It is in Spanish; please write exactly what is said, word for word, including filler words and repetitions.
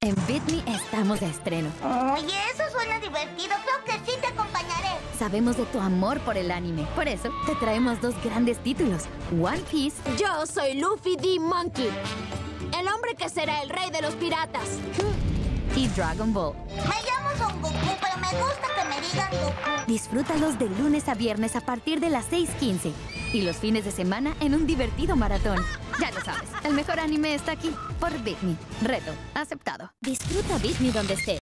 En Bitme estamos de estreno. Oye, eso suena divertido. Creo que sí te acompañaré. Sabemos de tu amor por el anime. Por eso, te traemos dos grandes títulos. One Piece. Yo soy Luffy D. Monkey, el hombre que será el rey de los piratas. Y Dragon Ball. Me llamo Son Goku, pero me gusta que me digan Goku. Disfrútalos de lunes a viernes a partir de las seis quince. Y los fines de semana en un divertido maratón. Ya lo sabes, el mejor anime está aquí, por Bitme. Reto aceptado. Disfruta Bitme donde estés.